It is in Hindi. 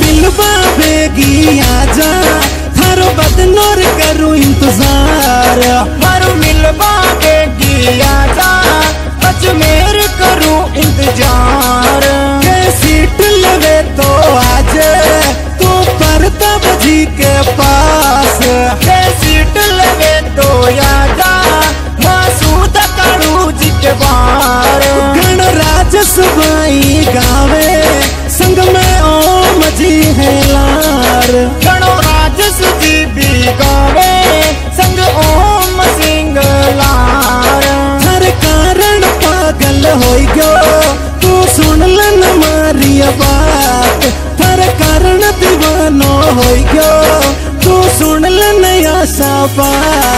मिलवा बेगी आजा, थारो बदनोर करूं इंतजार। थारो मिलवा बेगी आजा, अजमेर करूं इंतजार। सीट लवे तो आज तू प्रताप जी के पास, सीट लवे तो आजा मासूद कालू जी के बार। गणराज सुबाई गावे संग में ओम जी है लार। गणराज सुजी भी गावे संग ओम सिंह लार। हर कारण पागल होई गयो तू सुन लन मारी बात। हर कारण दीवानो होई गयो तू सुन लन आशा बात।